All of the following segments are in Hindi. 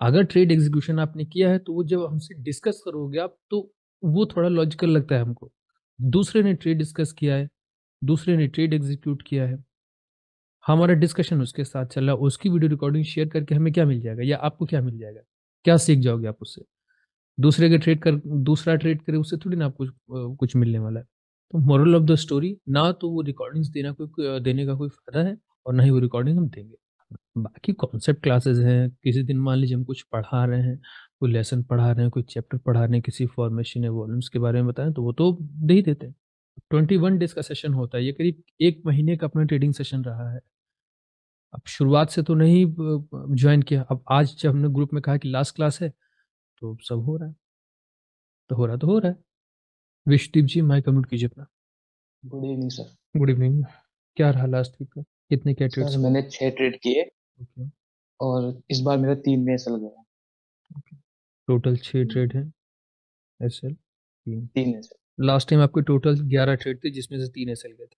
अगर ट्रेड एग्जीक्यूशन आपने किया है तो वो जब हमसे डिस्कस करोगे आप तो वो थोड़ा लॉजिकल लगता है हमको। दूसरे ने ट्रेड डिस्कस किया है, दूसरे ने ट्रेड एग्जीक्यूट किया है, हमारा डिस्कशन उसके साथ चल रहा है, उसकी वीडियो रिकॉर्डिंग शेयर करके हमें क्या मिल जाएगा या आपको क्या मिल जाएगा? क्या सीख जाओगे आप उससे? दूसरे के ट्रेड कर दूसरा ट्रेड करे उससे थोड़ी ना आपको कुछ मिलने वाला है। तो मोरल ऑफ द स्टोरी, ना तो वो रिकॉर्डिंग्स देने का कोई फायदा है और ना ही वो रिकॉर्डिंग हम देंगे। बाकी कॉन्सेप्ट क्लासेस हैं, किसी दिन मान लीजिए हम कुछ पढ़ा रहे हैं, कोई लेसन पढ़ा रहे हैं, कोई चैप्टर पढ़ा रहे हैं, किसी फॉर्मेशन या वॉल्यूम्स के बारे में बताएं तो वो तो दे ही देते हैं। 21 डेज का सेशन होता है, ये करीब 1 महीने का अपना ट्रेडिंग सेशन रहा है। अब शुरुआत से तो नहीं ज्वाइन किया, अब आज जब हमने ग्रुप में कहा कि लास्ट क्लास है तो सब हो रहा है, तो हो रहा है तो हो रहा है। विशदीप जी माइक अनम्यूट कीजिए अपना। Good evening sir. Good evening. क्या रहा लास्ट वीक का? कितने क्या सर ट्रेड्स हुए? मैंने 6 ट्रेड किए ओके। और इस बार मेरा 3 में चल गया। ओके। टोटल 6 ट्रेड हैं। एसएल 3। 3 है सर। लास्ट टाइम आपके टोटल 11 ट्रेड थे जिसमें से 3 एसएल गए थे।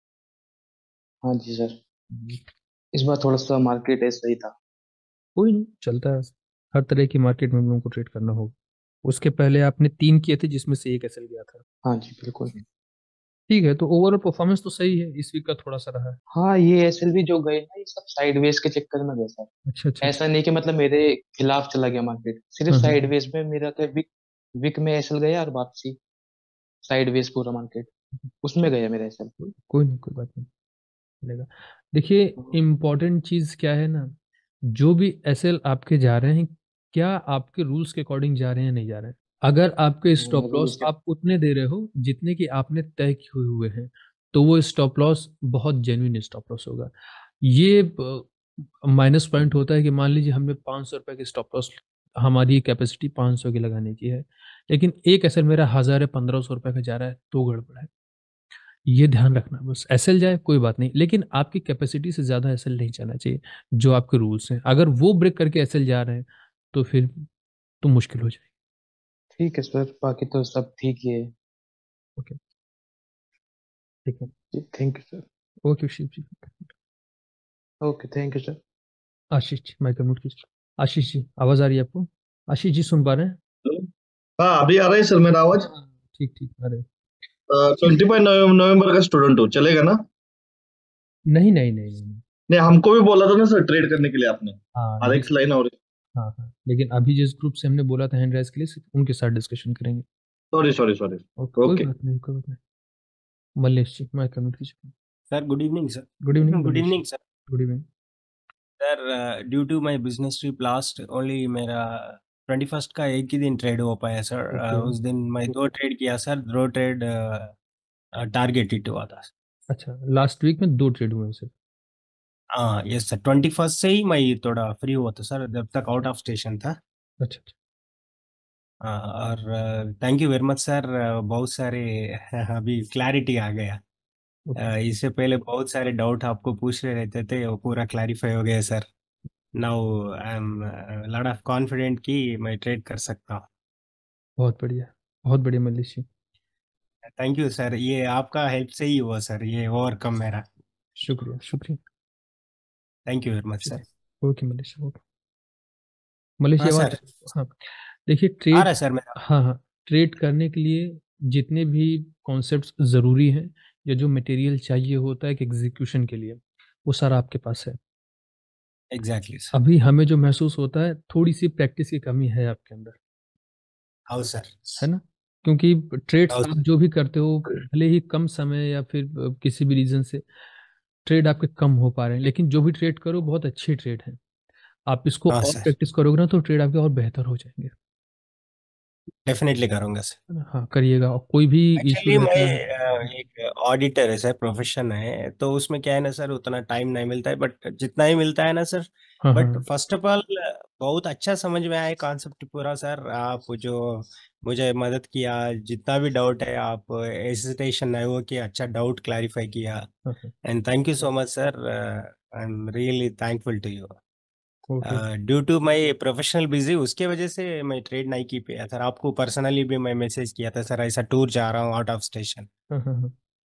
हाँ जी सर। हम्म। इस बार थोड़ा सा मार्केट ऐसा ही था। कोई नहीं, चलता है। हर तरह की मार्केट में हम लोगों को ट्रेड करना होगा। उसके पहले आपने 3 किए थे जिसमें से एक एसएल गया था। हाँ जी बिल्कुल। ठीक है, तो ओवरऑल परफॉर्मेंस तो सही है, इस वीक का थोड़ा सा रहा है। हाँ ये एसएल भी जो गए ना ये सब साइडवेज के चक्कर में गए सर। अच्छा अच्छा अच्छा। ऐसा नहीं कि मतलब मेरे खिलाफ चला गया मार्केट, सिर्फ हाँ। साइडवेज में मेरा था। विक विक में एसएल गया और वापसी साइडवेज पूरा मार्केट उसमें गया मेरा एसएल। कोई नहीं, कोई बात नहीं, चलेगा। देखिए, इम्पोर्टेंट चीज क्या है ना, जो भी एसएल आपके जा रहे हैं, क्या आपके रूल्स के अकॉर्डिंग जा रहे हैं नहीं जा रहे हैं? अगर आपके स्टॉप लॉस रूल्स के। आप उतने दे रहे हो जितने कि आपने तय किए हुए हैं, तो वो स्टॉप लॉस बहुत जेन्युइन स्टॉप लॉस होगा। ये माइनस पॉइंट होता है कि मान लीजिए हमने 500 रुपए की स्टॉप लॉस, हमारी कैपेसिटी 500 की लगाने की है, लेकिन एक एसएल मेरा 1000 या 1500 रुपए का जा रहा है, तो गड़बड़ है। ये ध्यान रखना, बस एसएल जाए कोई बात नहीं, लेकिन आपकी कैपेसिटी से ज्यादा एसएल नहीं जाना चाहिए। जो आपके रूल्स हैं, अगर वो ब्रेक करके एसएल जा रहे हैं तो फिर तो मुश्किल हो जाएगी। ठीक है सर, बाकी तो सब ठीक ही है। ओके। ठीक है। जी thank you sir. Okay Shiv ji. Okay thank you sir. Ashish ji mike mute कीजिए। आशीष जी आवाज आ रही है आपको? आशीष जी सुन पा रहे हैं? हाँ अभी आ रहा है सर मेरा हाँ आवाज। हाँ हाँ, ठीक ठीक, अरे। जी। 25 नवंबर का स्टूडेंट हूँ, चलेगा ना? नहीं नहीं नहीं नहीं नहीं। नहीं, हमको भी बोला था ना सर ट्रेड करने के लिए आपने। हाँ RX लाइन और हाँ हाँ, लेकिन अभी जिस ग्रुप से हमने बोला था हैंड राइज के लिए, सिर्फ उनके साथ डिस्कशन करेंगे। Sorry sorry sorry. ओके, कोई ओके। बात नहीं, कोई बात नहीं। मल्लेश जी माइक म्यूट कीजिए। Sir, good evening, sir. Good evening Good Mallesh ji. evening, sir. Good evening. Sir, due to my business trip last, only मेरा 21st का एक ही दिन ट्रेड हो पाया सर। ओके। उस दिन मैं 2 ट्रेड किया सर, 2 ट्रेड टारगेट हिट हुआ था। अच्छा, लास्ट वीक में 2 ट्रेड हुए हैं सिर्फ? हाँ यस सर, 21st से ही मैं थोड़ा फ्री हुआ था सर, जब तक आउट ऑफ स्टेशन था। अच्छा अच्छा। और thank you very much sir. बहुत सारे अभी क्लैरिटी आ गया। ओके। इससे पहले बहुत सारे डाउट आपको पूछ रहे रहते थे, वो पूरा क्लैरिफाई हो गया sir. Now I am lot of confident कि मैं ट्रेड कर सकता हूँ। बहुत बढ़िया, बहुत बढ़िया Mallesh ji. Thank you sir, ये आपका हेल्प से ही हुआ सर, ये ओवरकम मेरा। शुक्रिया शुक्रिया thank you very much sir. शुक्रिया। Okay Mallesh, okay. मल्लेश जी हाँ आवाज आ सर, रही है? हाँ। देखिए आ रहा ट्रेड, है सर मेरा। हाँ हाँ, ट्रेड करने के लिए जितने भी कॉन्सेप्ट्स ज़रूरी हैं या जो मटेरियल चाहिए होता है कि एग्जीक्यूशन के लिए, वो सारा आपके पास है। Exactly sir. अभी हमें जो महसूस होता है, थोड़ी सी प्रैक्टिस की कमी है आपके अंदर, हाउ सर। है ना? क्योंकि ट्रेड्स हाउ आप सर। जो भी करते हो, भले ही कम समय या फिर किसी भी रीजन से ट्रेड आपके कम हो पा रहे हैं, लेकिन जो भी ट्रेड करो बहुत अच्छे ट्रेड हैं। आप इसको हाँ और सर, प्रैक्टिस करोगे ना तो ट्रेड आपके और बेहतर हो जाएंगे। डेफिनेटली करूँगा सर। है ना? हाँ करिएगा, और कोई भी इशू एक्चुअली मैं रहता है। एक ऑडिटर है सर, प्रोफेशन है, तो उसमें क्या है ना सर, उतना टाइम नहीं मिलता है, बट जितना ही मिलता है ना सर। हाँ बट हाँ। फर्स्ट ऑफ ऑल बहुत अच्छा समझ में आया कॉन्सेप्ट पूरा सर, आप जो मुझे मदद किया, जितना भी डाउट है आप हेजिटेशन नहीं हुआ कि अच्छा डाउट क्लैरिफाई किया। हाँ हाँ। And thank you so much sir, I am really thankful to you. Okay. Due to my professional busy, उसके वजह से मैं ट्रेड नहीं की पाया सर। आपको पर्सनली भी मैं मैसेज किया था सर, ऐसा टूर जा रहा हूँ आउट ऑफ स्टेशन। हाँ हाँ हाँ।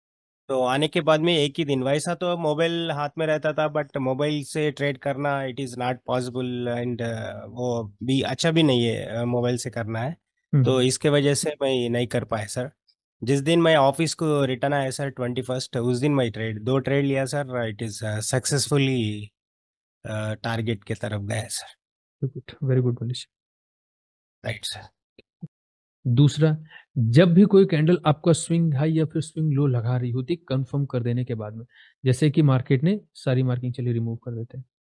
तो आने के बाद में एक ही दिन, वैसा तो मोबाइल हाथ में रहता था, बट मोबाइल से ट्रेड करना it is not possible, and वो भी अच्छा भी नहीं है मोबाइल से करना है। तो इसके वजह से मैं नहीं कर पाया सर। जिस दिन मैं ऑफिस को रिटर्न आया सर 21st, उस दिन मैं दो ट्रेड लिया sir, it is successfully target की तरफ गया sir. Very good Manish. Right sir. दूसरा, जब भी कोई कैंडल आपका स्विंग हाई या फिर स्विंग लो लगा रही होती कंफर्म कर देने के बाद में, जैसे कि मार्केट ने सारी मार्किंग चलिए रिमूव कर देते हैं,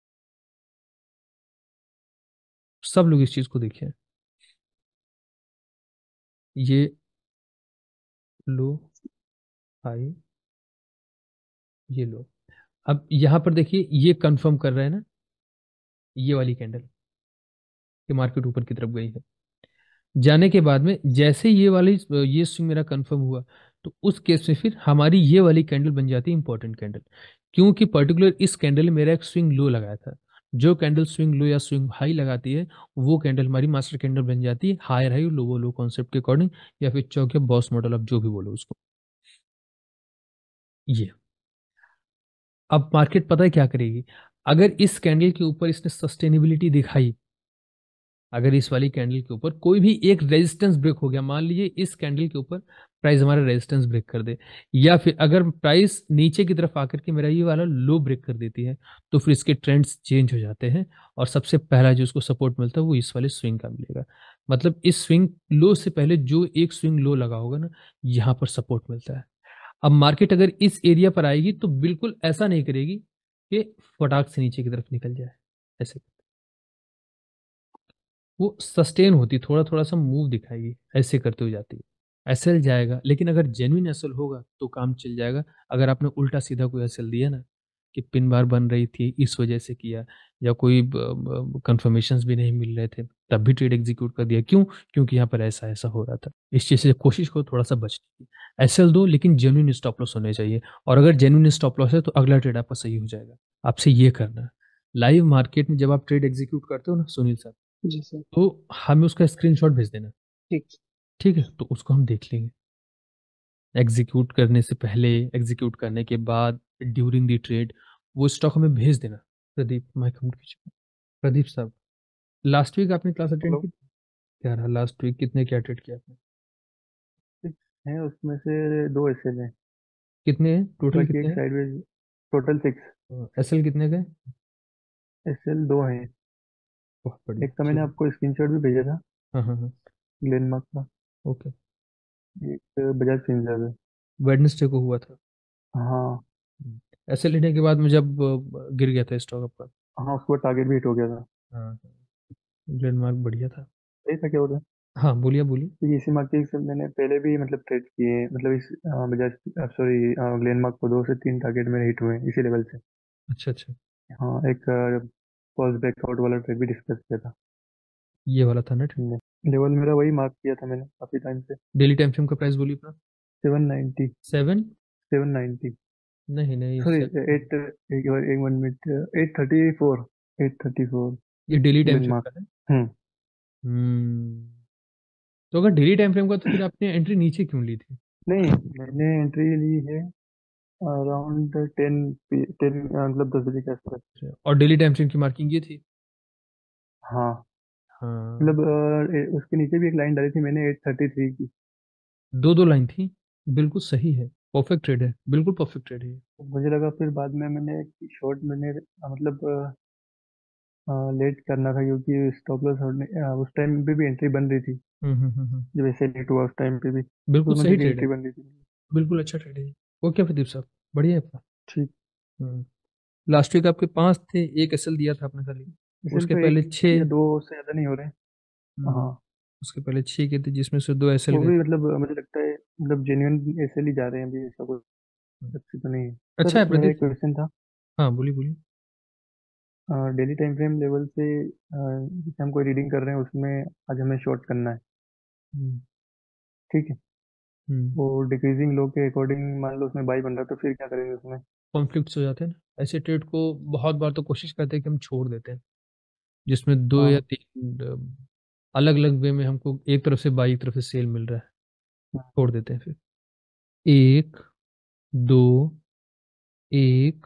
सब लोग इस चीज को देखिए, ये लो हाई, ये लो, अब यहां पर देखिए ये कंफर्म कर रहे हैं ना, ये वाली कैंडल कि मार्केट ऊपर की तरफ गई है, जाने के बाद में जैसे ये वाली ये स्विंग मेरा कंफर्म हुआ, तो उस केस में फिर हमारी ये वाली कैंडल बन जाती है इंपॉर्टेंट कैंडल, क्योंकि पर्टिकुलर इस कैंडल में मेरा एक स्विंग लो लगाया था। जो कैंडल स्विंग लो या स्विंग हाई लगाती है, वो कैंडल हमारी मास्टर कैंडल बन जाती है, higher high low low concept के अकॉर्डिंग, या फिर चौक या बॉस मॉडल, आप जो भी बोलो उसको। ये अब मार्केट पता है क्या करेगी, अगर इस कैंडल के ऊपर इसने सस्टेनेबिलिटी दिखाई, अगर इस वाली कैंडल के ऊपर कोई भी एक रेजिस्टेंस ब्रेक हो गया, मान लीजिए इस कैंडल के ऊपर प्राइस हमारा रेजिस्टेंस ब्रेक कर दे, या फिर अगर प्राइस नीचे की तरफ आकर के मेरा ये वाला लो ब्रेक कर देती है, तो फिर इसके ट्रेंड्स चेंज हो जाते हैं, और सबसे पहला जो उसको सपोर्ट मिलता है वो इस वाले स्विंग का मिलेगा। मतलब इस स्विंग लो से पहले जो एक स्विंग लो लगा होगा ना, यहाँ पर सपोर्ट मिलता है। अब मार्केट अगर इस एरिया पर आएगी तो बिल्कुल ऐसा नहीं करेगी कि फटाक से नीचे की तरफ निकल जाए, ऐसे वो सस्टेन होती, थोड़ा थोड़ा सा मूव दिखाएगी, ऐसे करते हुए जाती है। एसएल जाएगा, लेकिन अगर जेन्युइन एसएल होगा तो काम चल जाएगा। अगर आपने उल्टा सीधा कोई एसएल दिया ना, कि पिन बार बन रही थी इस वजह से किया, या कोई कंफर्मेशंस भी नहीं मिल रहे थे, तब भी ट्रेड एग्जीक्यूट कर दिया, क्यों? क्योंकि यहाँ पर ऐसा ऐसा हो रहा था। इस चीज से कोशिश करो थोड़ा सा बचने की, एसएल दो लेकिन जेन्युइन स्टॉप लॉस होने चाहिए, और अगर जेन्युइन स्टॉप लॉस है तो अगला ट्रेड आपका सही हो जाएगा। आपसे ये करना है, लाइव मार्केट में जब आप ट्रेड एग्जीक्यूट करते हो ना सुनील सर, जी सर। तो हमें उसका स्क्रीनशॉट भेज देना, ठीक। ठीक है? तो उसको हम देख लेंगे, एग्जीक्यूट करने से पहले, एग्जीक्यूट करने के बाद, ड्यूरिंग द ट्रेड, वो स्टॉक हमें भेज देना। प्रदीप माइक म्यूट कीजिए। प्रदीप साहब, लास्ट वीक आपने क्लास अटेंड हेलो। की? क्या रहा लास्ट वीक, कितने क्या ट्रेड किया आपने? है उसमें से 2 एसएल हैं, कितने हैं टोटल, बाकी कितने एक साइडवेज, टोटल 6 हैं? एसएल कितने गए? एसएल 2 हैं। बहुत बढ़िया, एक का मैंने ठीक है। आपको स्क्रीनशॉट भी भेजा था, हाँ हाँ हाँ, ग्लेनमार्क का। ओके। एक बजाज फिंसर्व है। वेडनेसडे को हुआ था। हाँ। एसएल लेने के बाद में जब गिर गया था स्टॉक आपका। हाँ, उसको टारगेट भी हिट हो गया था। हाँ, ग्लेनमार्क बढ़िया था। सही था क्या होता है? हाँ बोलिए बोलिए। तो इसी मार्केट से मैंने पहले भी मतलब ट्रेड किए हैं, मतलब इस बजाज सॉरी ग्लेनमार्क को 2 से 3 टारगेट मेरे हिट हुए हैं इसी लेवल से। अच्छा अच्छा, हाँ, एक फॉल्स ब्रेकआउट वाला ट्रेड भी डिस्कस किया था ये वाला था ना ट्रेड। हमने। लेवल मेरा वही मार्क किया था मैंने काफी टाइम से। डेली टाइम फ्रेम का प्राइस बोलिए अपना। 790। 7? 790। नहीं नहीं, सॉरी, 1 मिनट, 834। 834 ये डेली टाइम फ्रेम ग्लेनमार्क। का है। हम्म। हम्म, तो अगर डेली टाइम फ्रेम का तो फिर आपने एंट्री नीचे क्यों ली थी? नहीं, मैंने एंट्री ली है अराउंड 10 मतलब 10 बजे के आसपास। अच्छा, और डेली टाइम फ्रेम की मार्किंग ये थी? हाँ, हाँ, मतलब उसके नीचे भी एक लाइन डाली थी मैंने 833 की। दो दो लाइन थी, बिल्कुल सही है, परफेक्ट ट्रेड है, बिल्कुल परफेक्ट ट्रेड है ये। तो मुझे लगा फिर बाद में मैंने शॉर्ट मैंने मतलब लेट करना था, क्योंकि स्टॉप लॉस उस टाइम पे भी एंट्री बन रही थी, हम्म। जब ऐसे लेट हुआ उस टाइम पे भी बिल्कुल तो सही मुझे भी ट्रेड है, एंट्री बन रही थी। बिल्कुल अच्छा ट्रेड है ये। ओके प्रदीप साहब, बढ़िया है आपका। ठीक। हम्म, लास्ट वीक आपके 5 थे, एक एसएल दिया था आपने खाली, इसीलिए उसके तो पहले एक या 6। दो से ज्यादा नहीं हो रहे। हाँ, उसके पहले 6 के थे जिसमें से 2 एसएल वो गए। भी मतलब मुझे लगता है मतलब जेन्युइन ऐसे ही जा रहे हैं अभी, ऐसा कुछ अच्छी तो नहीं है। अच्छा सर, है मेरा प्रदीप एक साहब। क्वेश्चन था। हाँ बोलिए बोलिए। डेली टाइम फ्रेम लेवल से जैसे हम कोई रीडिंग कर रहे हैं उसमें आज हमें शॉर्ट करना है, हम्म ठीक है? हम्म, वो डिक्रीजिंग लो के अकॉर्डिंग मान लो उसमें बाई बन रहा है, तो फिर क्या करेंगे उसमें? कॉन्फ्लिक्ट्स हो जाते हैं ना ऐसे ट्रेड को, बहुत बार तो कोशिश करते हैं कि हम छोड़ देते हैं, जिसमें 2 या 3 अलग अलग वे में हमको एक तरफ से बाई, एक तरफ से सेल मिल रहा है, हाँ। छोड़ देते हैं फिर। एक 2, 1,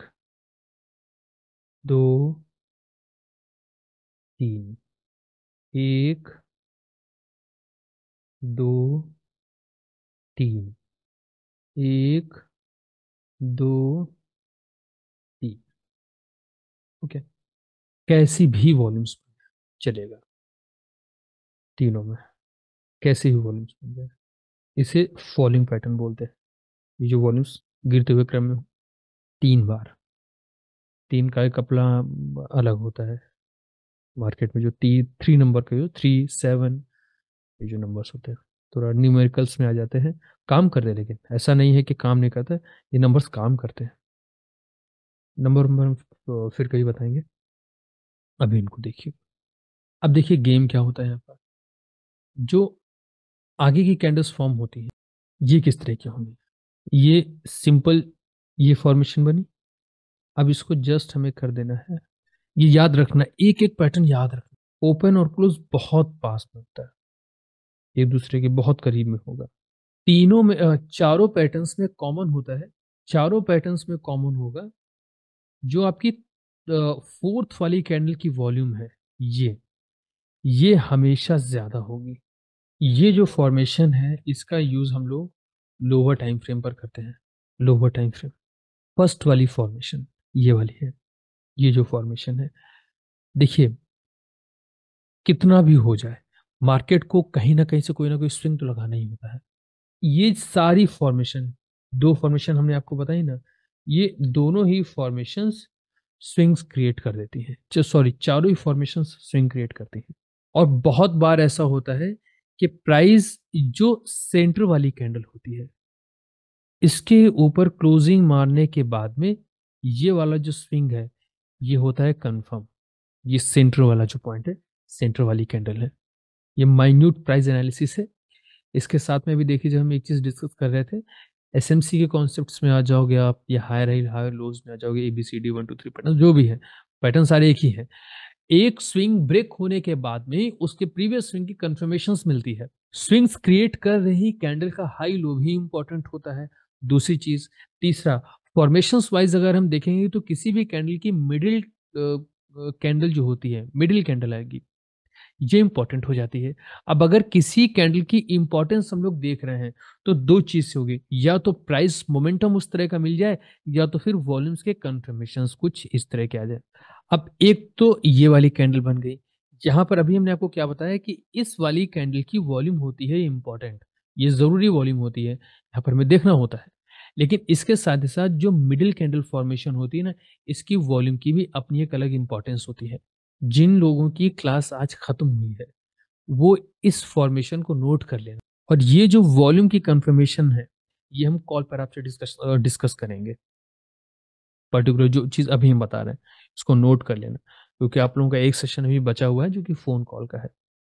2, 3, 1, 2, 3, 1, 2, 3। ओके, कैसी भी वॉल्यूम्स चलेगा तीनों में, कैसे भी वॉल्यूम्स बन जाए। इसे फॉलिंग पैटर्न बोलते हैं। ये जो वॉल्यूम्स गिरते हुए क्रम में हो, 3 बार, 3 का एक अपना अलग होता है मार्केट में। जो 3 नंबर के जो 3, 7, ये जो नंबर्स होते हैं थोड़ा न्यूमेरिकल्स में आ जाते हैं, काम करते हैं, लेकिन ऐसा नहीं है कि काम नहीं करता है, ये नंबर्स काम करते हैं। नंबर नंबर हम फिर कभी बताएंगे, अभी इनको देखिए। अब देखिए गेम क्या होता है यहाँ पर। जो आगे की कैंडल्स फॉर्म होती है ये किस तरह की होंगी, ये सिंपल, ये फॉर्मेशन बनी। अब इसको जस्ट हमें कर देना है, ये याद रखना, एक एक पैटर्न याद रखना। ओपन और क्लोज बहुत पास में होता है, एक दूसरे के बहुत करीब में होगा। तीनों में चारों पैटर्न्स में कॉमन होता है, चारों पैटर्न्स में कॉमन होगा जो आपकी फोर्थ वाली कैंडल की वॉल्यूम है, ये हमेशा ज्यादा होगी। ये जो फॉर्मेशन है इसका यूज हम लोग लोअर टाइम फ्रेम पर करते हैं। लोअर टाइम फ्रेम, फर्स्ट वाली फॉर्मेशन ये वाली है। ये जो फॉर्मेशन है, देखिए कितना भी हो जाए मार्केट को कहीं ना कहीं से कोई ना कोई स्विंग तो लगाना ही होता है। ये सारी फॉर्मेशन, दो फॉर्मेशन हमने आपको बताई ना, ये दोनों ही फॉर्मेशंस स्विंग्स क्रिएट कर देती हैं। सॉरी, चारों ही फॉर्मेशंस स्विंग क्रिएट करती हैं। और बहुत बार ऐसा होता है कि प्राइस जो सेंटर वाली कैंडल होती है इसके ऊपर क्लोजिंग मारने के बाद में ये वाला जो स्विंग है ये होता है कंफर्म। ये सेंटर वाला जो पॉइंट है, सेंटर वाली कैंडल है। ये माइन्यूट प्राइस एनालिसिस है। इसके साथ में भी देखिए, जब हम एक चीज डिस्कस कर रहे थे, एसएमसी के कॉन्सेप्ट्स में आ जाओगे आप, या हायर हाई हायर लोज में आ जाओगे, ABCD 1 2 3 पैटर्न जो भी है, पैटर्न सारे एक ही है। एक स्विंग ब्रेक होने के बाद में उसके प्रीवियस स्विंग की कंफर्मेशंस मिलती है। स्विंग्स क्रिएट कर रही कैंडल का हाई लो भी इंपॉर्टेंट होता है, दूसरी चीज। तीसरा, फॉर्मेशंस वाइज अगर हम देखेंगे तो किसी भी कैंडल की मिडिल कैंडल जो होती है, मिडिल कैंडल आएगी, ये इंपॉर्टेंट हो जाती है। अब अगर किसी कैंडल की इंपॉर्टेंस हम लोग देख रहे हैं तो दो चीज से होगी, या तो प्राइस मोमेंटम उस तरह का मिल जाए, या तो फिर वॉल्यूम्स के कंफर्मेशंस कुछ इस तरह के आ जाए। अब एक तो ये वाली कैंडल बन गई, यहां पर अभी हमने आपको क्या बताया कि इस वाली कैंडल की वॉल्यूम होती है इंपॉर्टेंट, ये जरूरी वॉल्यूम होती है, यहाँ पर हमें देखना होता है। लेकिन इसके साथ ही साथ जो मिडिल कैंडल फॉर्मेशन होती है ना, इसकी वॉल्यूम की भी अपनी एक अलग इंपॉर्टेंस होती है। जिन लोगों की क्लास आज खत्म हुई है वो इस फॉर्मेशन को नोट कर लेना। और ये जो वॉल्यूम की कंफर्मेशन है ये हम कॉल पर आपसे डिस्कस करेंगे। पर्टिकुलर जो चीज अभी हम बता रहे हैं उसको नोट कर लेना, क्योंकि आप लोगों का एक सेशन अभी बचा हुआ है जो कि फोन कॉल का है,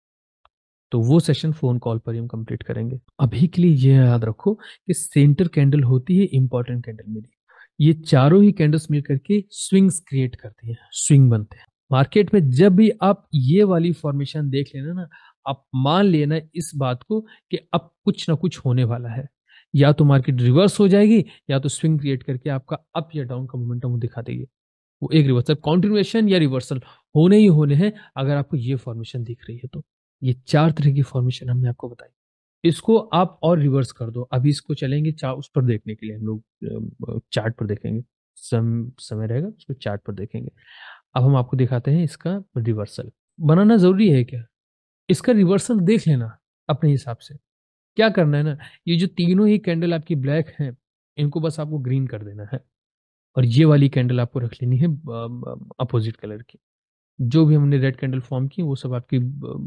तो वो सेशन फोन कॉल पर ही हम कंप्लीट करेंगे। अभी के लिए ये याद रखो कि सेंटर कैंडल होती है इंपॉर्टेंट कैंडल मेरी। ये चारों ही कैंडल्स मिलकर के स्विंग्स क्रिएट करती हैं, स्विंग बनते हैं मार्केट में। जब भी आप ये वाली फॉर्मेशन देख लेना ना, आप मान लेना इस बात को कि अब कुछ ना कुछ होने वाला है। या तो मार्केट रिवर्स हो जाएगी, या तो स्विंग क्रिएट करके आपका अप या डाउन का मोमेंटम दिखा देगी। वो एक रिवर्सल, कॉन्टिन्यूएशन या रिवर्सल होने ही होने हैं अगर आपको ये फॉर्मेशन दिख रही है तो। ये 4 तरह की फॉर्मेशन हमने आपको बताई। इसको आप और रिवर्स कर दो। अभी इसको चलेंगे उस पर देखने के लिए, हम लोग चार्ट पर देखेंगे, समय रहेगा उसको चार्ट पर देखेंगे। अब हम आपको दिखाते हैं इसका रिवर्सल। बनाना जरूरी है क्या, इसका रिवर्सल देख लेना अपने हिसाब से। क्या करना है ना, ये जो तीनों ही कैंडल आपकी ब्लैक हैं इनको बस आपको ग्रीन कर देना है, और ये वाली कैंडल आपको रख लेनी है अपोजिट कलर की। जो भी हमने रेड कैंडल फॉर्म की वो सब आपकी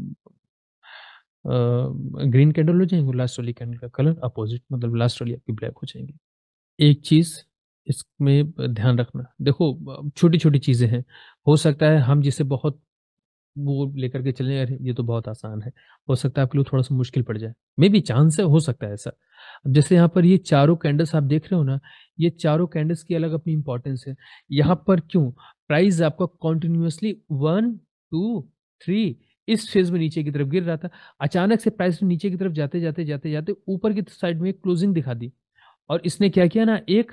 ग्रीन कैंडल हो जाएंगे, लास्ट वाली कैंडल का कलर अपोजिट, मतलब लास्ट वाली आपकी ब्लैक हो जाएंगी। एक चीज इसमें ध्यान रखना, देखो छोटी छोटी चीजें हैं, हो सकता है हम जिसे बहुत वो लेकर के चले, अरे ये तो बहुत आसान है, हो सकता है आपके लिए थोड़ा सा मुश्किल पड़ जाए, मे बी चांस है, हो सकता है ऐसा। अब जैसे यहाँ पर ये चारों कैंडल्स आप देख रहे हो ना, ये चारों कैंडल्स की अलग अपनी इंपॉर्टेंस है। यहाँ पर क्यों प्राइस आपका कॉन्टिन्यूसली 1 2 3 इस फेज में नीचे की तरफ गिर रहा था, अचानक से प्राइस नीचे की तरफ जाते जाते जाते जाते ऊपर की साइड में क्लोजिंग दिखा दी, और इसने क्या किया ना, एक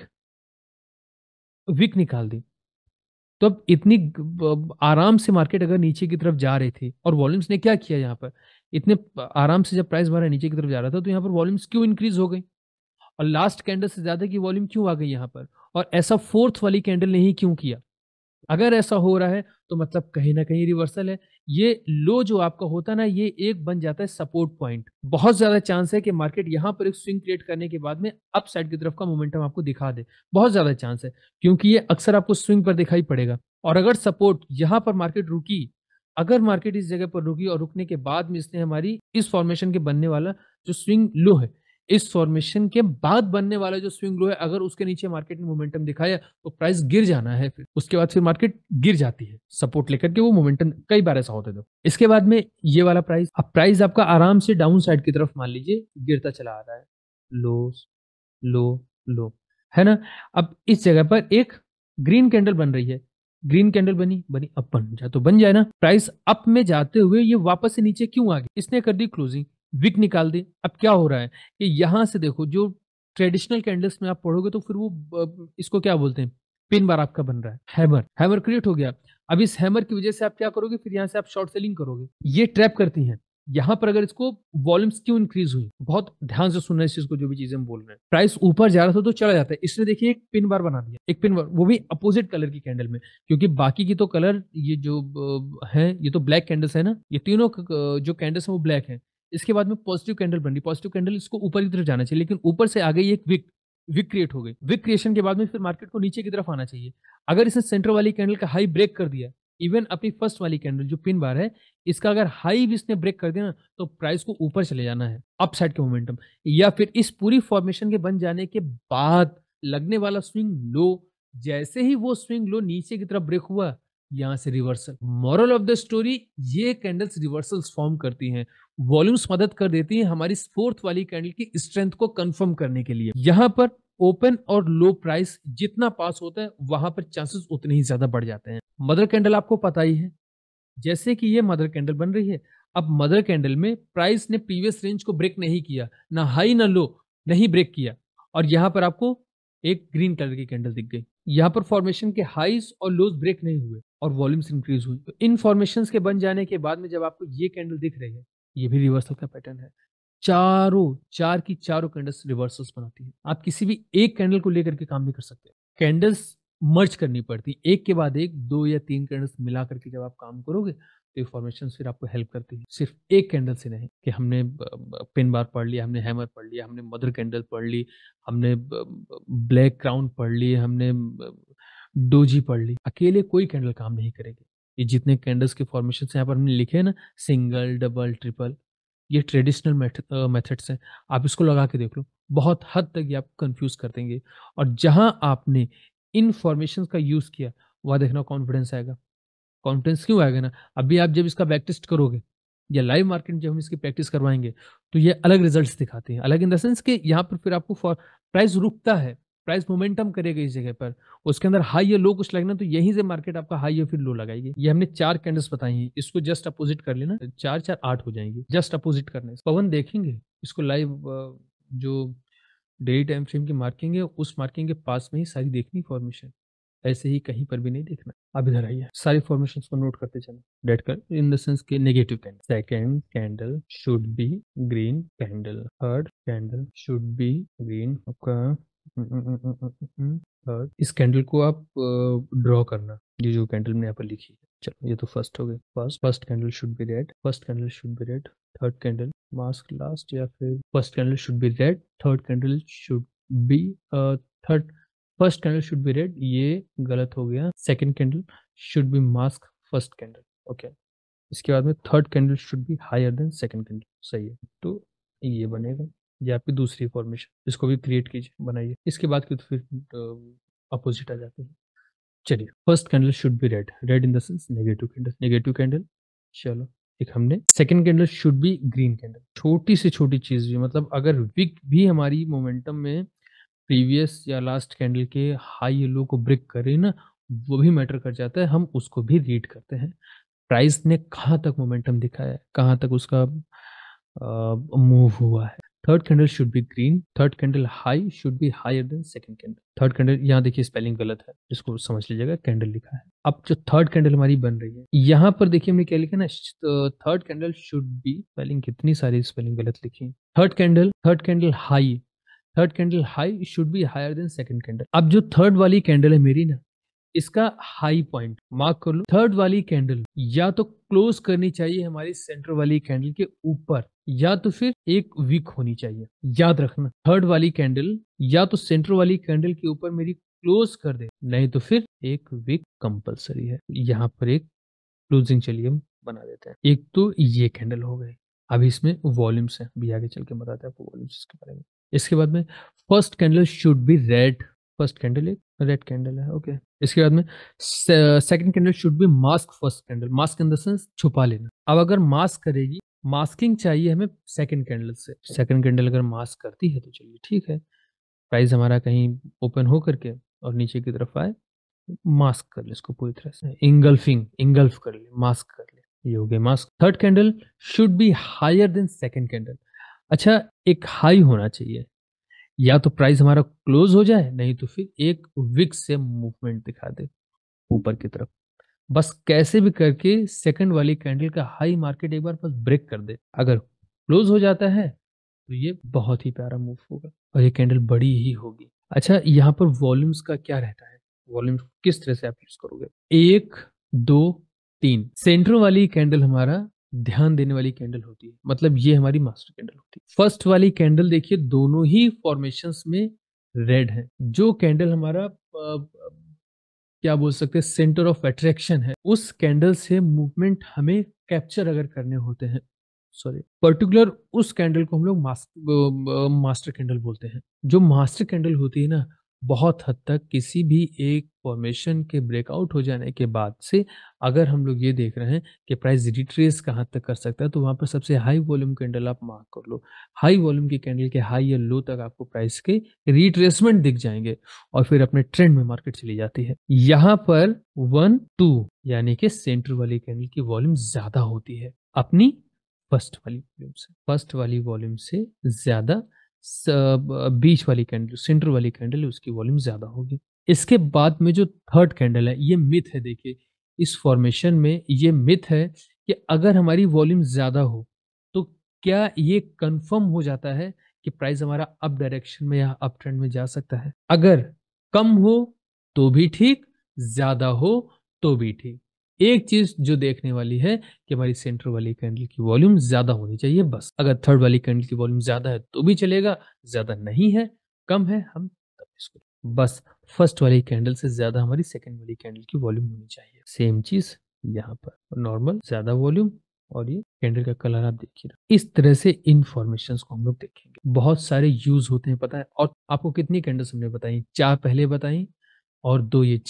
विक निकाल दी। तो अब इतनी आराम से मार्केट अगर नीचे की तरफ जा रही थी, और वॉल्यूम्स ने क्या किया यहाँ पर, इतने आराम से जब प्राइस हमारा नीचे की तरफ जा रहा था, तो यहाँ पर वॉल्यूम्स क्यों इंक्रीज हो गई, और लास्ट कैंडल से ज्यादा की वॉल्यूम क्यों आ गई यहाँ पर, और ऐसा फोर्थ वाली कैंडल ने ही क्यों किया। अगर ऐसा हो रहा है तो मतलब कहीं ना कहीं रिवर्सल है। ये लो जो आपका होता है ना, ये एक बन जाता है सपोर्ट पॉइंट। बहुत ज्यादा चांस है कि मार्केट यहां पर एक स्विंग क्रिएट करने के बाद में अप साइड की तरफ का मोमेंटम आपको दिखा दे, बहुत ज्यादा चांस है, क्योंकि ये अक्सर आपको स्विंग पर दिखाई पड़ेगा। और अगर सपोर्ट यहां पर मार्केट रुकी, अगर मार्केट इस जगह पर रुकी और रुकने के बाद में इसने हमारी इस फॉर्मेशन के बनने वाला जो स्विंग लो है, इस फॉर्मेशन के बाद बनने वाला जो स्विंग लो है, अगर उसके नीचे मार्केट ने मोमेंटम दिखाया तो प्राइस गिर जाना है, फिर उसके बाद फिर मार्केट गिर जाती है सपोर्ट लेकर के, वो मोमेंटम कई बार ऐसा होता है। तो इसके बाद में ये वाला प्राइस, अब प्राइस आपका आराम से डाउन साइड की तरफ मान लीजिए गिरता चला आ रहा है, लो लो लो, है ना। अब इस जगह पर एक ग्रीन कैंडल बन रही है, ग्रीन कैंडल बनी बनी, अब बन जाए तो बन जाए ना। प्राइस अप में जाते हुए ये वापस से नीचे क्यों आ गई, इसने कर दी क्लोजिंग, विक निकाल दी। अब क्या हो रहा है कि यहां से देखो, जो ट्रेडिशनल कैंडल्स में आप पढ़ोगे तो फिर वो इसको क्या बोलते हैं, पिन बार आपका बन रहा है, हैमर, हैमर क्रिएट हो गया। अब इस हैमर की वजह से आप क्या करोगे, फिर यहां से आप शॉर्ट सेलिंग करोगे। ये ट्रैप करती हैं। यहां पर अगर इसको वॉल्यूम्स क्यों इंक्रीज हुई, बहुत ध्यान से सुनना इस चीज को, जो भी चीजें हम बोल रहे हैं। प्राइस ऊपर जा रहा था तो चला जाता है, इसने देखिए एक पिन बार बना दिया, एक पिन बार, वो भी अपोजिट कलर की कैंडल में, क्योंकि बाकी की तो कलर ये जो है, ये तो ब्लैक कैंडल्स है ना, ये तीनों जो कैंडल्स है वो ब्लैक है। इसके बाद में पॉजिटिव कैंडल बन रही, पॉजिटिव कैंडल इसको ऊपर की तरफ जाना चाहिए, लेकिन ऊपर से आ गई एक विक, विक क्रिएट हो गई। विक क्रिएशन के बाद में फिर मार्केट को नीचे की तरफ आना चाहिए। अगर इसने सेंटर वाली कैंडल का हाई ब्रेक कर दिया, इवन अपनी फर्स्ट वाली कैंडल जो पिन बार है, इसका अगर हाई भी इसने ब्रेक कर दिया ना, तो प्राइस को ऊपर चले जाना है, अप साइड के मोमेंटम, या फिर इस पूरी फॉर्मेशन के बन जाने के बाद लगने वाला स्विंग लो, जैसे ही वो स्विंग लो नीचे की तरफ ब्रेक हुआ, यहां से reversal. Moral of the story, ये कैंडल्स रिवर्सल्स फॉर्म करती हैं, वॉल्यूम्स मदद कर देती हैं हमारी फोर्थ वाली कैंडल की स्ट्रेंथ को कंफर्म करने के लिए। यहां पर ओपन और लो प्राइस जितना पास होता है, वहां पर चांसेस उतने ही ज्यादा बढ़ जाते हैं। मदर कैंडल आपको पता ही है, जैसे कि ये मदर कैंडल बन रही है। अब मदर कैंडल में प्राइस ने प्रीवियस रेंज को ब्रेक नहीं किया, ना हाई ना लो, नहीं ब्रेक किया, और यहां पर आपको एक ग्रीन कलर की कैंडल दिख गई। यहां पर फॉर्मेशन के हाईज और लोज ब्रेक नहीं हुए और वॉल्यूम्स इंक्रीज हुई। तो इन फॉर्मेशंस के बन जाने के बाद में जब आपको ये कैंडल दिख रही है, ये भी रिवर्सल का पैटर्न है। चारों चार की चारों कैंडल्स रिवर्सल्स बनाती है। आप किसी भी एक कैंडल को लेकर के काम नहीं कर सकते, कैंडल्स मर्ज करनी पड़ती, एक के बाद एक, दो या तीन कैंडल्स मिला करके जब आप काम करोगे तो ये फॉर्मेशन फिर आपको हेल्प करती है। सिर्फ एक कैंडल से नहीं कि हमने पिन बार पढ़ लिया, हमने हैमर पढ़ लिया, हमने मदर कैंडल पढ़ ली, हमने ब्लैक क्राउन पढ़ ली, हमने डोजी पढ़ ली, अकेले कोई कैंडल काम नहीं करेगी। ये जितने कैंडल्स के फॉर्मेशन यहाँ पर हमने लिखे हैं ना, सिंगल डबल ट्रिपल, ये ट्रेडिशनल मेथड्स हैं। आप इसको लगा के देख लो, बहुत हद तक ये आपको कंफ्यूज कर देंगे। और जहां आपने इन फॉर्मेशन का यूज किया, वहां देखना कॉन्फिडेंस आएगा। कॉन्फिडेंस क्यों आएगा ना, अभी आप जब इसका बैक टेस्ट करोगे या लाइव मार्केट जब हम इसकी प्रैक्टिस करवाएंगे, तो ये अलग रिजल्ट्स दिखाते हैं। अलग इन द सेंस कि यहाँ पर फिर आपको प्राइस रुकता है, प्राइस मोमेंटम करेगा इस जगह पर, उसके अंदर हाई या लो कुछ लगना, तो यहीं से मार्केट आपका हाई या फिर लो लगाएगी। ये हमने चार कैंडल्स बताई हैं, इसको जस्ट अपोजिट कर लेना, चार चार आठ हो जाएंगी, जस्ट अपोजिट करने से। पवन देखेंगे इसको लाइव, जो डेली टाइम फ्रेम की मार्किंग है, उस मार्किंग के पास में ही सारी देखनी फॉर्मेशन, ऐसे ही कहीं पर भी नहीं देखना। अब इधर आइए, सारी फॉर्मेशंस को नोट करते चलो, डेट कर इन द सेंस के negative candle, second candle should be green candle, third candle should be green आपका, थर्ड। इस कैंडल को आप ड्रॉ करना, ये जो कैंडल मैंने यहाँ पर लिखी है। चलो ये तो फर्स्ट हो गई, first candle should be red, first candle should be red, third candle mask last, या फिर first candle should be red, third candle should be third, first candle should be red, ये गलत हो गया। Second candle should be mask first candle, okay. इसके बाद में third candle should be higher than second candle, सही है। तो ये बनेगा, ये आपकी दूसरी फॉर्मेशन, इसको भी क्रिएट कीजिए, बनाइए। इसके बाद की तो फिर अपोजिट आ जाते हैं। चलिए, first candle should be red, red in the sense negative candle, negative candle. चलो एक हमने, second candle should be green candle. छोटी से छोटी चीज भी, मतलब अगर विक भी हमारी मोमेंटम में प्रीवियस या लास्ट कैंडल के हाई या लो को ब्रेक करे ना, वो भी मैटर कर जाता है, हम उसको भी रीड करते हैं। प्राइस ने कहाँ तक मोमेंटम दिखाया है, कहाँ तक उसका मूव हुआ है, third candle should be green, third candle high should be higher than second candle. Third candle, यहाँ देखिए स्पेलिंग गलत है, इसको समझ लीजिएगा, कैंडल लिखा है। अब जो थर्ड कैंडल हमारी बन रही है, यहाँ पर देखिए हमने क्या लिखा ना, third candle should be, spelling कितनी सारी स्पेलिंग गलत लिखी है। Third candle high, third candle high should be higher than second candle. अब जो थर्ड वाली कैंडल है मेरी ना, इसका हाई पॉइंट मार्क कर लो। थर्ड वाली कैंडल या तो क्लोज करनी चाहिए हमारी सेंटर वाली कैंडल के ऊपर, या तो फिर एक वीक होनी चाहिए। याद रखना, थर्ड वाली कैंडल या तो सेंटर वाली कैंडल के ऊपर मेरी क्लोज कर दे, नहीं तो फिर एक वीक कंपलसरी है। यहाँ पर एक क्लोजिंग चलिए हम बना देते हैं। एक तो ये कैंडल हो गई। अभी इसमें वॉल्यूम्स हैं, अभी आगे चल के बताते हैं आपको वॉल्यूम्स के बारे में। इसके बाद में first candle should be red, first candle एक रेड कैंडल है, ओके। इसके बाद में second candle should be mask first candle, mask in the sense छुपा लेना। अब अगर मास्क करेगी, मास्किंग चाहिए हमें सेकंड कैंडल से, सेकंड कैंडल अगर मास्क करती है तो चलिए ठीक है, प्राइस हमारा कहीं ओपन हो करके और नीचे की तरफ आए, मास्क कर ले इसको पूरी तरह से, इंगल्फ कर ले, मास्क कर ले, ये हो गया mask. Third candle should be higher than second candle. अच्छा, एक हाई होना चाहिए, या तो प्राइस हमारा क्लोज हो जाए, नहीं तो फिर एक विक से मूवमेंट दिखा दे ऊपर की तरफ। बस कैसे भी करके सेकंड वाली कैंडल का हाई मार्केट एक बार बस ब्रेक कर दे। अगर क्लोज हो जाता है तो ये बहुत ही प्यारा मूव होगा और ये कैंडल बड़ी ही होगी। अच्छा, यहाँ पर वॉल्यूम्स का क्या रहता है, वॉल्यूम किस तरह से आप यूज करोगे? 1 2 3, सेंटर वाली कैंडल हमारा ध्यान देने वाली कैंडल होती है, मतलब ये हमारी मास्टर कैंडल होती है। फर्स्ट वाली कैंडल देखिए दोनों ही फॉर्मेशंस में रेड है। जो कैंडल हमारा क्या बोल सकते हैं सेंटर ऑफ अट्रैक्शन है, उस कैंडल से मूवमेंट हमें कैप्चर अगर करने होते हैं, सॉरी पर्टिकुलर उस कैंडल को हम लोग मास्टर कैंडल बोलते हैं। जो मास्टर कैंडल होती है ना, बहुत हद तक किसी भी एक फॉर्मेशन के ब्रेकआउट हो जाने के बाद से अगर हम लोग ये देख रहे हैं कि प्राइस रिट्रेस कहाँ तक कर सकता है, तो वहां पर सबसे हाई वॉल्यूम कैंडल आप मार्क कर लो। हाई वॉल्यूम की कैंडल के हाई या लो तक आपको प्राइस के रिट्रेसमेंट दिख जाएंगे और फिर अपने ट्रेंड में मार्केट चली जाती है। यहाँ पर 1 2 यानी कि सेंटर वाली कैंडल की वॉल्यूम ज्यादा होती है अपनी फर्स्ट वाली वॉल्यूम से, फर्स्ट वाली वॉल्यूम से ज्यादा बीच वाली कैंडल, सेंटर वाली कैंडल है, उसकी वॉल्यूम ज्यादा होगी। इसके बाद में जो थर्ड कैंडल है, ये मिथ है, देखिए इस फॉर्मेशन में ये मिथ है कि अगर हमारी वॉल्यूम ज्यादा हो तो क्या ये कंफर्म हो जाता है कि प्राइस हमारा अप डायरेक्शन में या अप ट्रेंड में जा सकता है? अगर कम हो तो भी ठीक, ज्यादा हो तो भी ठीक। एक चीज जो देखने वाली है कि हमारी सेंटर वाली कैंडल की वॉल्यूम ज्यादा होनी चाहिए बस। अगर थर्ड वाली कैंडल की वॉल्यूम ज्यादा है तो भी चलेगा, ज्यादा नहीं है, कम है, हम तब इसको बस फर्स्ट वाली कैंडल से ज्यादा हमारी सेकंड वाली कैंडल की वॉल्यूम होनी चाहिए। सेम चीज यहाँ पर, नॉर्मल ज्यादा वॉल्यूम और ये कैंडल का कलर आप देखिए। इस तरह से इन्फॉर्मेशन को हम लोग देखेंगे। बहुत सारे यूज होते हैं पता है। और आपको कितनी कैंडल्स हमने बताई? 4 पहले बताई और 2 ये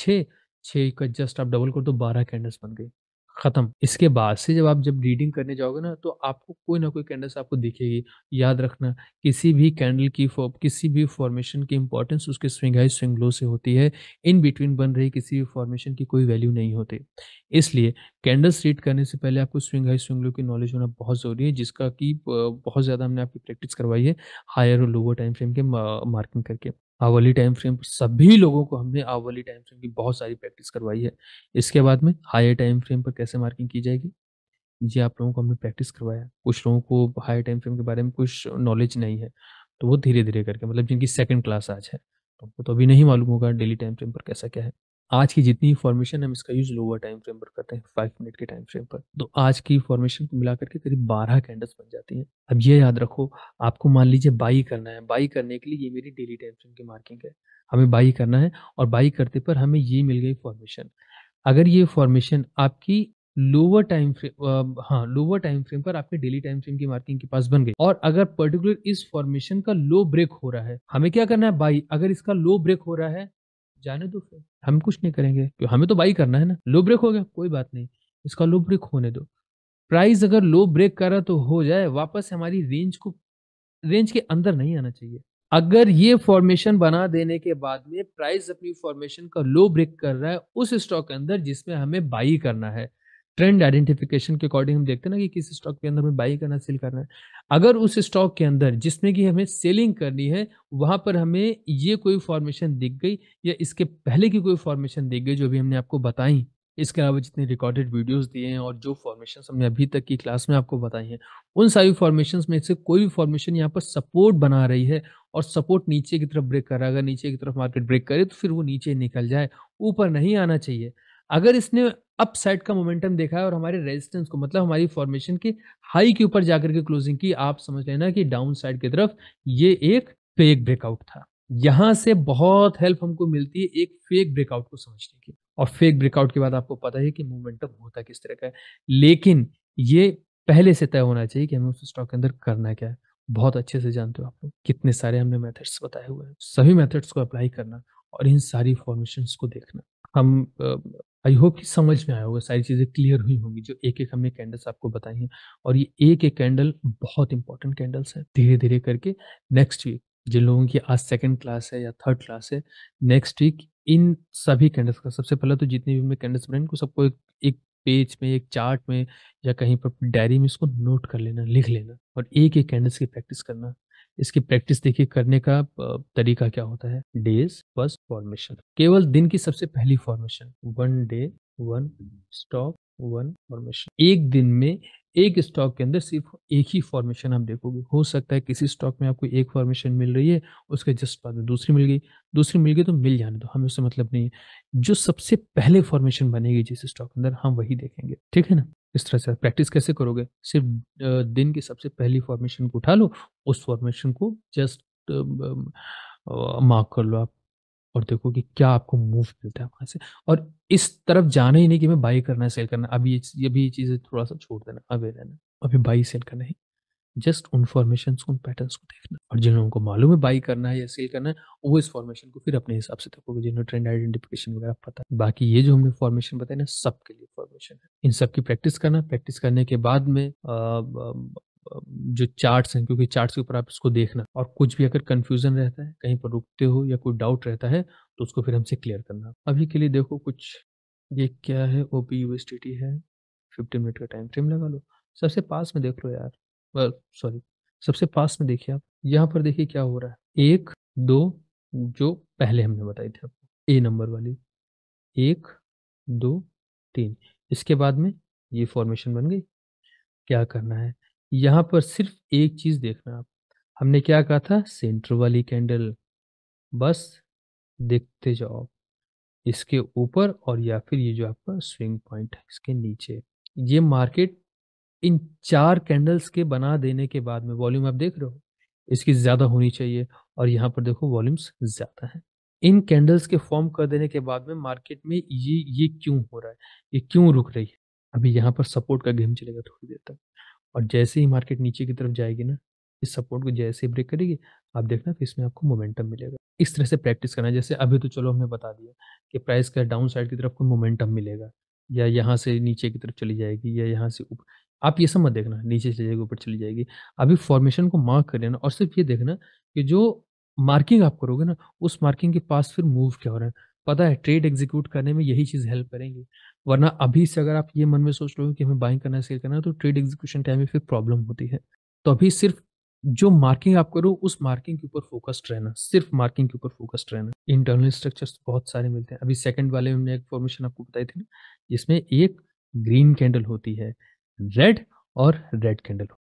6 का जस्ट आप डबल कर दो 12 कैंडल्स बन गई, खत्म। इसके बाद से जब रीडिंग करने जाओगे ना तो आपको कोई ना कोई कैंडल्स आपको दिखेगी। याद रखना, किसी भी कैंडल की किसी भी फॉर्मेशन की इंपॉर्टेंस उसके स्विंग हाई स्विंग लो से होती है। इन बिटवीन बन रही किसी भी फॉर्मेशन की कोई वैल्यू नहीं होती। इसलिए कैंडल्स रीड करने से पहले आपको स्विंग हाई स्विंग लो की नॉलेज होना बहुत जरूरी है, जिसका कि बहुत ज्यादा हमने आपकी प्रैक्टिस करवाई है हायर और लोअर टाइम फ्रेम के मार्किंग करके। आवली टाइम फ्रेम पर सभी लोगों को हमने आवली टाइम फ्रेम की बहुत सारी प्रैक्टिस करवाई है। इसके बाद में हायर टाइम फ्रेम पर कैसे मार्किंग की जाएगी, ये आप लोगों को हमने प्रैक्टिस करवाया। कुछ लोगों को हायर टाइम फ्रेम के बारे में कुछ नॉलेज नहीं है, तो वो धीरे धीरे करके, मतलब जिनकी सेकंड क्लास आज है तो उनको तो अभी नहीं मालूम होगा डेली टाइम फ्रेम पर कैसा क्या है। आज की जितनी फॉर्मेशन हम इसका यूज लोअर टाइम फ्रेम पर करते हैं 5 मिनट के टाइम फ्रेम पर, तो आज की फॉर्मेशन को मिलाकर के करीब 12 कैंडल्स बन जाती हैं। अब ये याद रखो, आपको मान लीजिए बाई करना है, बाई करने के लिए ये मेरी डेली टाइम फ्रेम की मार्किंग है, हमें बाई करना है और बाई करते पर हमें ये मिल गई फॉर्मेशन। अगर ये फॉर्मेशन आपकी लोअर टाइम फ्रेम, हाँ लोअर टाइम फ्रेम पर आपके डेली टाइम फ्रेम की मार्किंग के पास बन गई और अगर पर्टिकुलर इस फॉर्मेशन का लो ब्रेक हो रहा है, हमें क्या करना है? बाई। अगर इसका लो ब्रेक हो रहा है, जाने दो, फिर हम कुछ नहीं करेंगे क्योंकि हमें तो बाई करना है ना। लो ब्रेक हो गया कोई बात नहीं, इसका लो ब्रेक होने दो। प्राइस अगर लो ब्रेक कर रहा तो हो जाए, वापस हमारी रेंज के अंदर नहीं आना चाहिए। अगर ये फॉर्मेशन बना देने के बाद में प्राइस अपनी फॉर्मेशन का लो ब्रेक कर रहा है उस स्टॉक के अंदर जिसमें हमें बाई करना है, ट्रेंड आइडेंटिफिकेशन के अकॉर्डिंग हम देखते हैं ना कि किस स्टॉक के अंदर हमें बाई करना, सेल करना है। अगर उस स्टॉक के अंदर जिसमें कि हमें सेलिंग करनी है, वहां पर हमें ये कोई फॉर्मेशन दिख गई या इसके पहले की कोई फॉर्मेशन दिख गई जो भी हमने आपको बताई, इसके अलावा जितने रिकॉर्डेड वीडियोस दिए हैं और जो फॉर्मेशंस हमने अभी तक की क्लास में आपको बताई हैं, उन सारी फॉर्मेशंस में से कोई भी फॉर्मेशन यहाँ पर सपोर्ट बना रही है और सपोर्ट नीचे की तरफ ब्रेक कर रहा है, अगर नीचे की तरफ मार्केट ब्रेक करे तो फिर वो नीचे निकल जाए, ऊपर नहीं आना चाहिए। अगर इसने अप साइड का मोमेंटम देखा है और हमारे रेजिस्टेंस को, मतलब हमारी फॉर्मेशन के हाई के ऊपर जाकर के क्लोजिंग की, आप समझ लेना कि डाउन साइड की तरफ ये एक फेक ब्रेकआउट था। यहां से बहुत हेल्प हमको मिलती है एक फेक ब्रेकआउट को समझने की, और फेक ब्रेकआउट के बाद आपको पता है कि मोमेंटम होता किस तरह का है। लेकिन ये पहले से तय होना चाहिए कि हमें उस स्टॉक के अंदर करना क्या है। बहुत अच्छे से जानते हो आप लोग, कितने सारे हमने मेथड्स बताए हुए हैं, सभी मेथड्स को अप्लाई करना और इन सारी फॉर्मेशंस को देखना। हम आई होप कि समझ में आया होगा, सारी चीज़ें क्लियर हुई होंगी जो एक एक हमने कैंडल्स आपको बताई हैं। और ये एक एक कैंडल बहुत इंपॉर्टेंट कैंडल्स है। धीरे धीरे करके नेक्स्ट वीक, जिन लोगों की आज सेकंड क्लास है या थर्ड क्लास है, नेक्स्ट वीक इन सभी कैंडल्स का, सबसे पहले तो जितनी भी हमने कैंडल्स बनाई इनको सबको एक पेज में, एक चार्ट में या कहीं पर डायरी में इसको नोट कर लेना, लिख लेना और एक एक कैंडल्स की प्रैक्टिस करना। इसकी प्रैक्टिस देखिए करने का तरीका क्या होता है। डेज फर्स्ट फॉर्मेशन, केवल दिन की सबसे पहली फॉर्मेशन, 1 डे 1 स्टॉक 1 फॉर्मेशन। एक दिन में एक स्टॉक के अंदर सिर्फ एक ही फॉर्मेशन आप देखोगे। हो सकता है किसी स्टॉक में आपको एक फॉर्मेशन मिल रही है, उसके जस्ट बाद में दूसरी मिल गई तो मिल जाने दो, हमें उससे मतलब नहीं है। जो सबसे पहले फॉर्मेशन बनेगी जिस स्टॉक के अंदर, हम वही देखेंगे, ठीक है ना। इस तरह से प्रैक्टिस कैसे करोगे, सिर्फ दिन की सबसे पहली फॉर्मेशन को उठा लो, उस फॉर्मेशन को जस्ट मार्क कर लो आप और देखो कि क्या आपको मूव मिलता है वहां से। और इस तरफ जाना ही नहीं कि मैं बाई करना है, सेल करना है। अभी ये भी चीजें थोड़ा सा छोड़ देना, अवे रहना। अभी बाई सेल करना है, जस्ट उन फॉर्मेशंस उन पैटर्न्स को देखना। और जिन लोगों को मालूम है बाई करना है या सेल करना है, वो इस फॉर्मेशन को फिर अपने हिसाब से देखोगे, जिन्हें ट्रेंड आइडेंटिफिकेशन वगैरह पता है। बाकी ये जो हमने फॉर्मेशन बताए ना, सबके लिए फॉर्मेशन है। इन सब की प्रैक्टिस करना, प्रैक्टिस करने के बाद में जो चार्ट्स हैं, क्योंकि चार्ट्स के ऊपर आप इसको देखना, और कुछ भी अगर कंफ्यूजन रहता है, कहीं पर रुकते हो या कोई डाउट रहता है, तो उसको फिर हमसे क्लियर करना। अभी के लिए देखो कुछ, ये क्या है, ओपी यूएसडीटी है, 15 मिनट का टाइम फ्रेम लगा लो। सबसे पास में देख लो यार, सॉरी, सबसे पास में देखिए आप, यहाँ पर देखिए क्या हो रहा है। 1 2 जो पहले हमने बताई थी आपको, ए नंबर वाली, 1 2 3, इसके बाद में ये फॉर्मेशन बन गई। क्या करना है, यहाँ पर सिर्फ एक चीज देखना आप, हमने क्या कहा था, सेंटर वाली कैंडल, बस देखते जाओ इसके ऊपर, और या फिर ये जो आपका स्विंग पॉइंट है इसके नीचे। ये मार्केट इन 4 कैंडल्स के बना देने के बाद में, वॉल्यूम आप देख रहे हो इसकी ज्यादा होनी चाहिए, और यहाँ पर देखो वॉल्यूम्स ज्यादा है। इन कैंडल्स के फॉर्म कर देने के बाद में मार्केट में ये क्यों हो रहा है, ये क्यों रुक रही है। अभी यहाँ पर सपोर्ट का गेम चलेगा थोड़ी देर तक, और जैसे ही मार्केट नीचे की तरफ जाएगी ना, इस सपोर्ट को जैसे ही ब्रेक करेगी, आप देखना फिर इसमें आपको मोमेंटम मिलेगा। इस तरह से प्रैक्टिस करना है। जैसे अभी तो चलो हमने बता दिया कि प्राइस का डाउन साइड की तरफ को मोमेंटम मिलेगा, या यहाँ से नीचे की तरफ चली जाएगी, या यहाँ से ऊपर। आप ये सब मत देखना नीचे चली जाएगी ऊपर चली जाएगी, अभी फॉर्मेशन को मार्क कर लेना और सिर्फ ये देखना कि जो मार्किंग आप करोगे ना, उस मार्किंग के पास फिर मूव क्या हो रहा है। पता है ट्रेड एग्जीक्यूट करने में यही चीज हेल्प करेंगी। वरना अभी से अगर आप ये मन में सोच रहे हो कि हमें बाइंग करना है, सेल करना है, तो ट्रेड एग्जीक्यूशन टाइम में फिर प्रॉब्लम होती है। तो अभी सिर्फ जो मार्किंग आप करो उस मार्किंग के ऊपर फोकस्ड रहना, सिर्फ मार्किंग के ऊपर फोकस्ड रहना। इंटरनल स्ट्रक्चर्स बहुत सारे मिलते हैं। अभी सेकंड वाले में हमने एक फॉर्मेशन आपको बताई थी ना, जिसमें एक ग्रीन कैंडल होती है, रेड और रेड कैंडल।